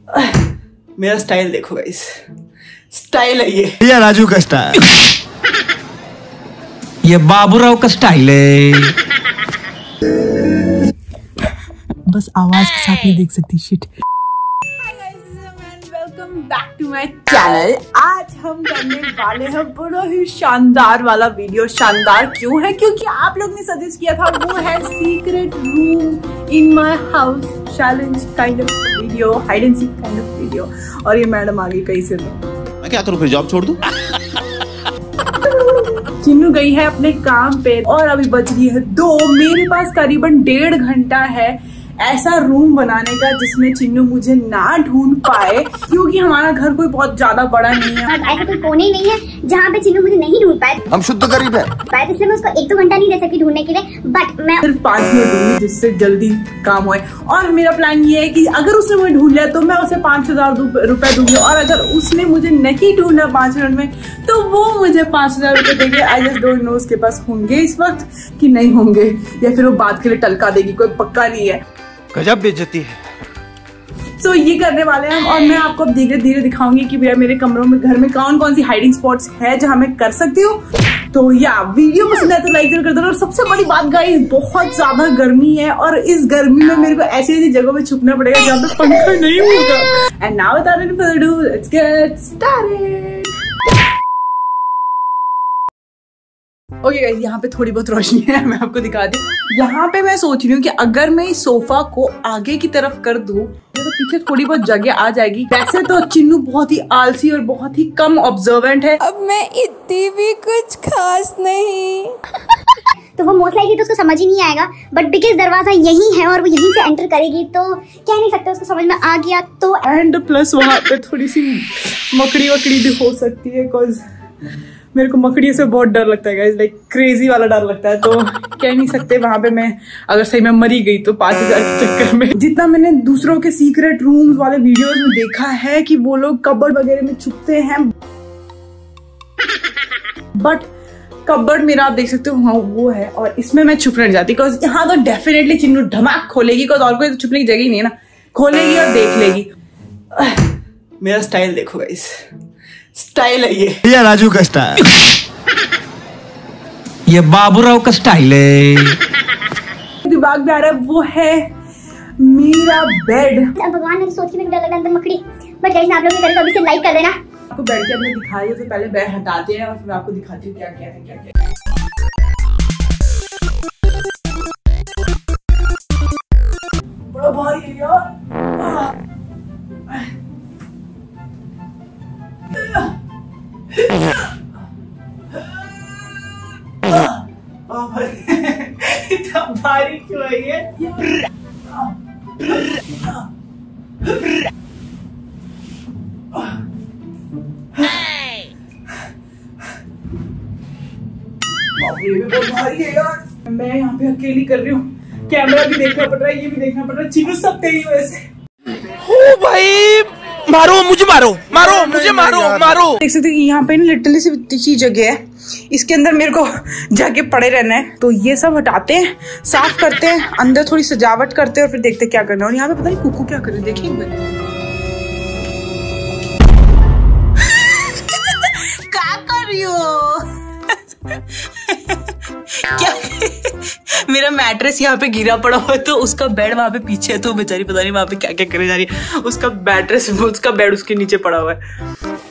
मेरा स्टाइल देखो guys, style है ये राजू का स्टाइल, ये बाबूराव का स्टाइल है। बस आवाज के साथ नहीं देख सकती shit. Welcome back to my channel. आज हम करने वाले हैं बड़ा ही शानदार वाला वीडियो। शानदार क्यों है? क्योंकि आप लोग ने सजेस्ट किया था, वो है secret room in my house challenge kind of video, hide and seek kind of video. और ये मैडम आ गई कहीं से। मैं क्या करूं, फिर जॉब छोड़ दूं? चिन्नू गई है अपने काम पे और अभी बज रही है 2। मेरे पास करीबन 1.5 घंटा है ऐसा रूम बनाने का जिसमें चिन्नू मुझे ना ढूंढ पाए, क्योंकि हमारा घर कोई बहुत ज्यादा बड़ा नहीं है। ऐसा कोई कोने ही नहीं है जहाँ पे चिन्नू मुझे नहीं ढूंढ पाए। हम शुद्ध गरीब है, इसलिए मैं उसको 1-2 घंटा नहीं दे सकती ढूंढने के लिए, बट मैं सिर्फ 5 मिनट दूंगी जिससे जल्दी काम होए। और मेरा प्लान ये है कि अगर उसने मुझे ढूंढ लिया तो मैं उसे 5,000 रुपए दूंगी, और अगर उसने मुझे नहीं ढूंढा 5 मिनट में तो वो मुझे 5,000 रुपए देगी। आई जस्ट डोंट नो उसके पास होंगे इस वक्त कि नहीं होंगे, या फिर वो बात के लिए टलका देगी, कोई पक्का नहीं है। गजब बेइज्जती है। सो ये करने वाले हैं हम, और मैं आपको धीरे धीरे दिखाऊंगी कि भैया मेरे कमरों में, घर में कौन कौन सी हाइडिंग स्पॉट्स है जहां मैं कर सकती हूँ। तो या वीडियो पसंद है तो लाइक जरूर कर देना। और सबसे बड़ी बात गाइस, बहुत ज्यादा गर्मी है और इस गर्मी में मेरे को ऐसी ऐसी जगह पे छुपना पड़ेगा जहाँ पे पंखा नहीं होगा। And now without any further ado, let's get started. Okay guys, यहाँ पे थोड़ी बहुत रोशनी है, मैं आपको दिखा दी। यहाँ पे मैं सोच रही हूँ कि अगर मैं इस सोफा को आगे की तरफ कर दूं तो पीछे थोड़ी बहुत जगह आ जाएगी। वैसे तो चिन्नू बहुत ही आलसी और बहुत ही कम ऑब्जर्वेंट है। अब मैं इतनी भी कुछ खास नहीं। तो वो मोस्ट लाइकली तो उसको समझ ही नहीं आएगा, बट बिकॉज दरवाजा यही है और वो यहीं से एंटर करेगी तो कह नहीं सकते उसको समझ में आ गया तो। एंड प्लस वहाँ पे थोड़ी सी मकड़ी वकड़ी भी हो सकती है, बिकॉज मेरे को मकड़ियों से बहुत डर लगता है गाइस, लाइक क्रेजी वाला डर लगता है। तो कह नहीं सकते वहां पे मैं अगर सही में मरी गई तो 5,000 के चक्कर में। जितना मैंने दूसरों के सीक्रेट रूम्स वाले वीडियोस में देखा है कि वो लोग कबर्ड वगैरह में छुपते हैं, बट कबर्ड मेरा आप देख सकते हो वहाँ वो है, और इसमें मैं छुपने नहीं जाती बिकॉज यहाँ तो डेफिनेटली चिन्नू धमाक खोलेगी, बिकॉज और कोई तो छुपने की जगह ही नहीं है ना। खोलेगी और देख लेगी। मेरा स्टाइल देखो गाइस, स्टाइल है ये राजू का स्टाइल, ये बाबूराव का स्टाइल है। दिमाग में आ रहा है वो है मेरा बेड। भगवान, मैं सोच के मेरे को डर लग रहा है मकड़ी, बट गाइस आप लोग भी करें तो अभी से लाइक कर देना। आपको बेड के अंदर दिखाई तो पहले बेड हटाते हैं और फिर आपको दिखाती हूँ क्या क्या है क्या क्या। बड़ा भारी है यार। इतना भारी क्यों है ये? ये भी बहुत भारी है यार। मैं यहाँ पे अकेली कर रही हूँ, कैमरा भी देखना पड़ रहा है, ये भी देखना पड़ रहा है। चिन्नू सब तेरी वजह से। ओ भाई, मारो मुझे, मारो मारो मुझे, मारो मारो। देख सकते हो यहाँ पे ना लिटरली सिर्फ इतनी सी जगह है, इसके अंदर मेरे को जाके पड़े रहना है। तो ये सब हटाते हैं, साफ करते हैं, अंदर थोड़ी सजावट करते हैं और फिर देखते हैं क्या करना है। और यहाँ पे पता नहीं कुकू क्या कर रही है, देखेंगे क्या कर रही हो? क्या मेरा मैट्रेस यहाँ पे गिरा पड़ा हुआ है तो उसका बेड वहां पे पीछे है, तो बेचारी पता नहीं वहां पे क्या क्या करे जा रही है। उसका मैट्रेस, उसका बेड उसके नीचे पड़ा हुआ है।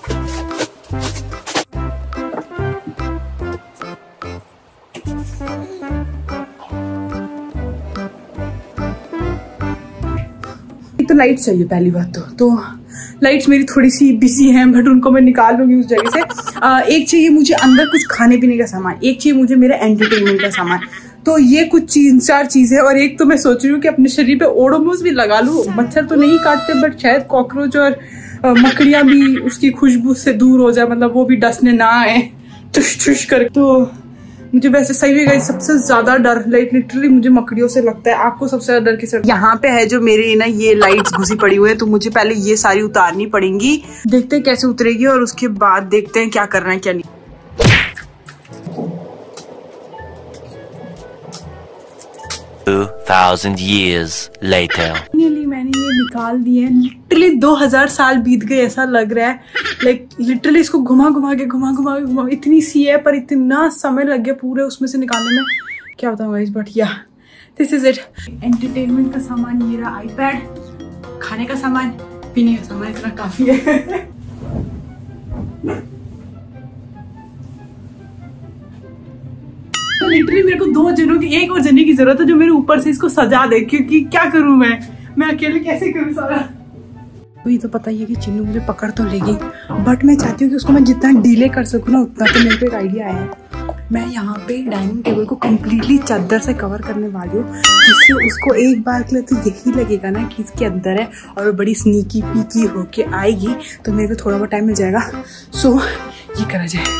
तो लाइट चाहिए पहली बात तो लाइट्स मेरी थोड़ी सी बिजी हैं, बट उनको मैं निकाल लूंगी उस जगह से। एक चाहिए मुझे अंदर कुछ खाने पीने का सामान, एक चाहिए मुझे मेरा एंटरटेनमेंट का सामान। तो ये कुछ 3-4 चीजें, और एक तो मैं सोच रही हूँ कि अपने शरीर पे ओडोमोस भी लगा लूं। मच्छर तो नहीं काटते, बट शायद कॉकरोच और मकड़ियां भी उसकी खुशबू से दूर हो जाए, मतलब वो भी डसने ना आए टुश टुश कर। तो मुझे वैसे सही में गाइस सबसे ज्यादा डर लिटरली मुझे मकड़ियों से लगता है। आपको सबसे ज्यादा डर किससे? यहाँ पे है जो मेरे ना ये लाइट्स घुसी पड़ी हुई है, तो मुझे पहले ये सारी उतारनी पड़ेंगी। देखते हैं कैसे उतरेगी और उसके बाद देखते हैं क्या करना है क्या नहीं। 2000 years later. मैंने ये निकाल दिए हैं। लिटरली 2000 साल बीत गए ऐसा लग रहा है। लाइक लिटरली इसको घुमा घुमा के इतनी सी है पर इतना समय लग गया पूरे उसमें से निकालने में, क्या बताऊँ guys. But yeah this is it. Entertainment का सामान ये रहा, आईपैड, खाने का सामान, पीने का सामान, इतना काफी है। तो लिटरली मेरे को 2 जनों की, एक और जने की जरूरत है जो मेरे ऊपर से इसको सजा दे, क्योंकि क्या करूं मैं अकेले कैसे करूं सारा। तो ये तो पता ही है कि चिन्नू मुझे पकड़ तो लेगी, बट मैं चाहती हूँ कि उसको मैं जितना डिले कर सकूँ ना उतना। तो मेरे को एक आइडिया आया है, मैं यहाँ पे डाइनिंग टेबल को कम्प्लीटली चादर से कवर करने वाली हूँ, जिससे उसको एक बार के लिए तो यही लगेगा ना कि इसके अंदर है और वो बड़ी स्नीकी पीकी होके आएगी, तो मेरे को थोड़ा बहुत टाइम मिल जाएगा। सो ये करा जाए।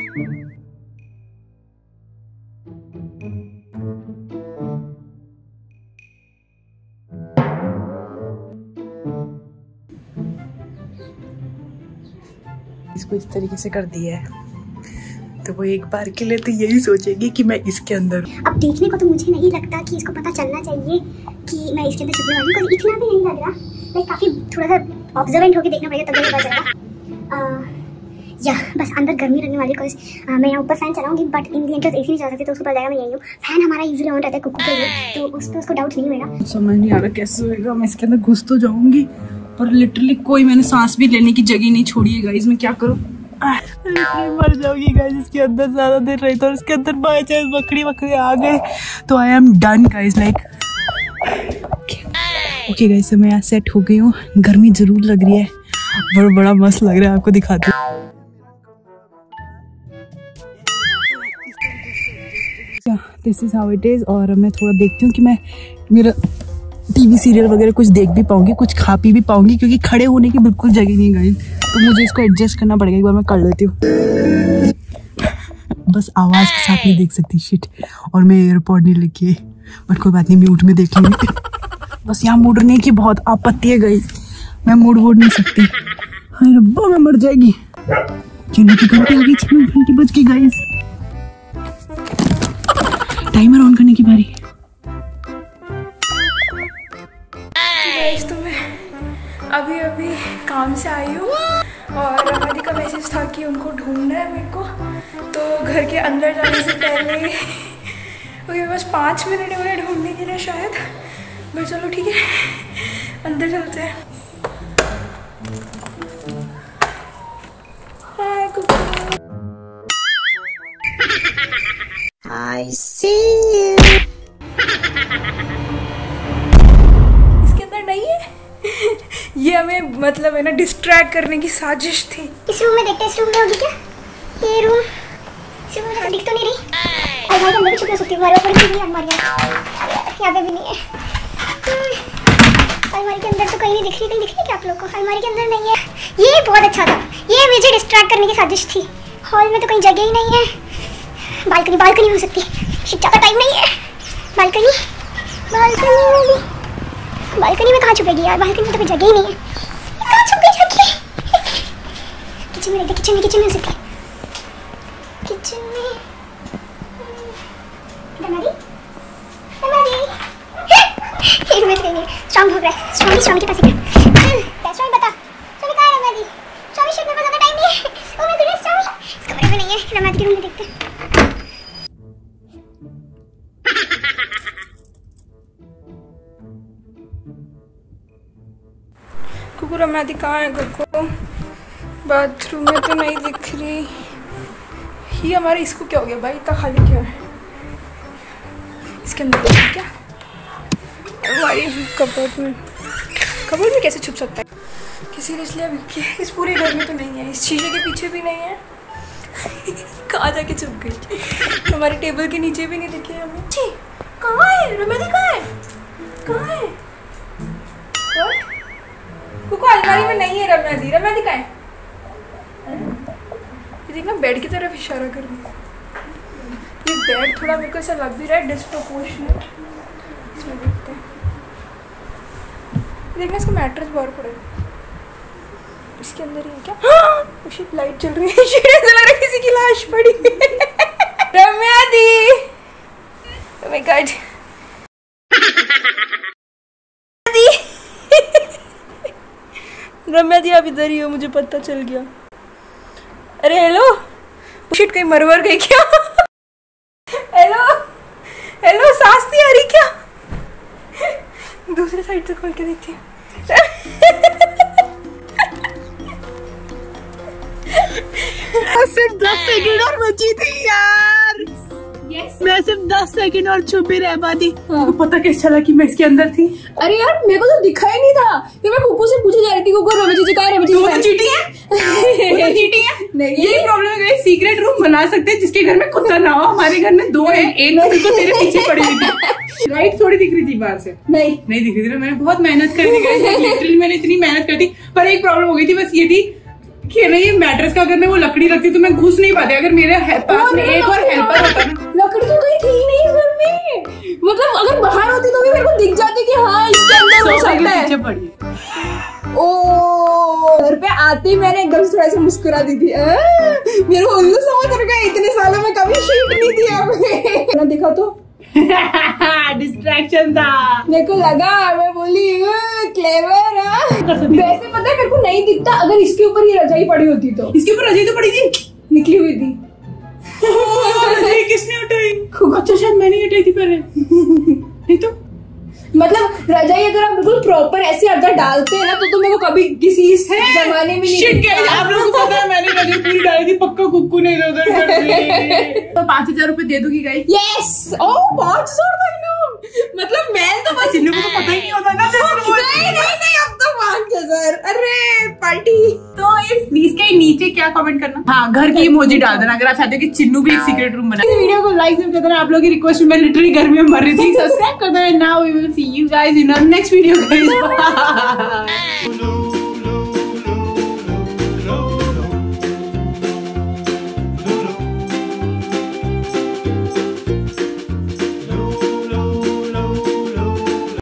इसको इस तरीके से कर दिया है तो वो एक बार के लिए तो यही सोचेगी कि मैं इसके अंदर हूँ। अब देखने को तो मुझे नहीं लगता कि इसको पता चलना चाहिए कि मैं इसके अंदर छुपने वाली हूँ, इतना भी नहीं लग रहा। लाइक काफी थोड़ा सा ऑब्जर्वेंट होकर देखना पड़ेगा तब पता चलेगा। या बस अंदर गर्मी लगने वाली है, मैं यहाँ ऊपर फैन चलाऊंगी, but in the end AC नहीं चला सकती तो उसको पता जाएगा मैं यही हूँ। फैन हमारा यूजुअली ऑन रहता है कुक्कू के लिए, तो उस पर उसको डाउट नहीं होगा। समझ नहीं आ रहा कैसे होएगा। मैं इसके अंदर घुस तो जाऊंगी पर लिटरली कोई मैंने सांस भी लेने की जगह नहीं छोड़ी है गाइस। मैं क्या करूँ, मर जाऊंगी गाइस इसके अंदर ज्यादा देर रही तो। और इसके अंदर बाय चांस बकरी आ गए तो I am done guys. Like okay guys, मैं यहाँ सेट हो गई हूँ। गर्मी जरूर लग रही है, बड़ा मस्त लग रहा है, आपको दिखाती हूँ। This is how it is. और मैं थोड़ा देखती हूँ कि मैं मेरा टीवी सीरियल वगैरह कुछ देख भी पाऊंगी, कुछ खा पी भी पाऊंगी, क्योंकि खड़े होने की बिल्कुल जगह नहीं गई, तो मुझे इसको एडजस्ट करना पड़ेगा। एक बार मैं कर लेती हूँ। बस आवाज के साथ नहीं देख सकती शिट, और मैं एयरपॉड नहीं लेके, बट कोई बात नहीं, म्यूट में देख लूंगी। बस यहाँ मूडने की बहुत आपत्ति है गई, मैं मूड वोड नहीं सकती। हाय रब्बा मैं मर जाएगी। चिन्नू की घंटी आ गई, चिन्नू की घंटी बज गई गाइस। टाइमर ऑन करने की बारी। तो मैं अभी काम से आई हूँ और हमारी का मैसेज था कि उनको ढूंढना है मेरे को, तो घर के अंदर जाने से पहले मुझे बस 5 मिनट है उन्हें ढूंढने के लिए शायद, बट चलो ठीक है अंदर चलते हैं। I see you. इसके अंदर नहीं है। ये हमें मतलब है ना डिस्ट्रैक्ट करने की साजिश थी। इस रूम में देखते हैं, इस रूम में होगी क्या ये रूम? इस रूम में दिख तो नहीं रही। अलमारी के अंदर भी छुप सकती है, अलमारी पर भी अलमारियाँ यहाँ पे भी नहीं है। अलमारी के अंदर तो कहीं नहीं दिख रही, कहीं दिख रही है क्या आप लोग को? अलमारी के अंदर नहीं है। ये बहुत अच्छा था, ये मुझे डिस्ट्रैक्ट करने की साजिश थी। हॉल में तो कहीं जगह ही नहीं है। बालकनी हो सकती है, ज़्यादा टाइम नहीं है। बालकनी में कहाँ छुपेगी यार? बालकनी में तो कोई जगह ही नहीं है। कहाँ छुप गई जाके? किचन में देखते, किचन में हो सकती है। किचन में एक मिनट कहीं स्ट्रॉन्ग हो रहा है। स्वामी के पास है क्या? स्वामी बता, स्वामी कहाँ है? रमादी, स्वामी शिट, मेरे पास ज़्यादा टाइम नहीं है। ओ मैं तुझे स्वामी इस कमरे में नहीं है। रमादी के रूम में देखते हैं। कुकुर रमादी कहाँ है? कुकुर बाथरूम में तो नहीं दिख रही। ये हमारे इसको क्या हो गया भाई? इतना खाली क्यों है? इसके अंदर क्या हमारी कबर्ड में कैसे छुप सकता है किसी ने? इसलिए अभी इस पूरे घर में तो नहीं है, इस शीशे के पीछे भी नहीं है। कहाँ जाके छुप गई? हमारे टेबल के नीचे भी नहीं दिखे हमें। कहाँ है रमादी? कहाँ है? कुकु अलमारी में नहीं है रमादी। रमादी कहाँ है? ये देखना बेड की तरफ इशारा कर रही है। ये बेड थोड़ा मेरे को ऐसा लग भी रहा है डिस्प्रोपोर्शनेट। इसमें देखते हैं। देखना इसका मैट्रेस बाहर पड़ा है, इसके अंदर ही है क्या? हाँ! शिट, लाइट चल रही है। शिट, ऐसा लग रहा है किसी की लाश पड़ी है। रमादी, ओह माय गॉड। रम्या दी आप इधर ही हो, मुझे पता चल गया। अरे हेलो, शिट कहीं मरवर गई क्या? हेलो हेलो, सांस नहीं आ रही क्या? दूसरे साइड से खोल के देखती हूँ। सिर्फ 10 सेकंड और बची थी यार। मैं सिर्फ 10 सेकंड और छुपी रह पाती। तो पता कैसे चला कि मैं इसके अंदर थी? अरे यार मेरे को तो दिखा ही नहीं था। फिर मैं कुकू से पूछे जा रही थी, कुकू रमे जी कहाँ है? वो तो चीटिंग है। चीटिंग है। नहीं, यही प्रॉब्लम है। सीक्रेट रूम बना सकते हैं जिसके घर में कुत्ता ना हो। हमारे घर में 2 है, एक तो तेरे पीछे पड़ी हुई थी। लाइट थोड़ी दिख रही थी बाहर से। नहीं दिख रही थी। मैंने बहुत मेहनत कर दी, लिटरली मैंने इतनी मेहनत कर दी। पर एक प्रॉब्लम हो गई थी, बस ये थी कि नहीं मैट्रेस का अगर मैं वो लकड़ी रखती तो मैं घुस नहीं पाती। अगर मेरे पास में एक और हेल्पर होता ना। लकड़ी तो कहीं थी नहीं घर में, मतलब अगर बाहर होती तो भी मेरे को दिख जाती कि हाँ इसके अंदर हो सकता है। पीछे पड़ी। ओ घर पे आते ही मैंने एकदम से थोड़ा सा मुस्कुरा दी थी। मेरे को उल्लू समझ रखा, इतने सालों में कभी शीट नहीं दिया। देखा तो डिस्ट्रैक्शन था। मेरे को लगा, मैं बोली क्लेवर। वैसे पता है मेरे को नहीं दिखता, अगर इसके ऊपर ये रजाई पड़ी होती तो। इसके ऊपर रजाई तो पड़ी थी, निकली हुई थी। किसने उठाई? अच्छा शायद मैंने उठाई थी पहले। नहीं तो मतलब रजाई अगर आप बिल्कुल प्रॉपर ऐसे अगर डालते हैं ना तो मेरे को कभी किसी जमाने में नहीं। आप लोगों को पता है मैंने रजाई पूरी डाली थी, पक्का कुक्कू ने इधर उधर कर दी। तो 5000 रुपए दे दूंगी गाइस। यस, ओह 500 मतलब मैं तो बस चिन्नू को तो पता ही नहीं होता ना। नहीं अब तो 5000। अरे पार्टी। तो इस प्लीज के नीचे क्या कमेंट करना, हाँ घर की इमोजी डाल देना अगर आप चाहते हो कि चिन्नू भी एक सीक्रेट रूम बनाए। वीडियो को लाइक कर देना। आप लोगों की रिक्वेस्ट में लिटरली गर्मी में मर रही थी। सब्सक्राइब कर देना। Now we will see you guys in our next video guys.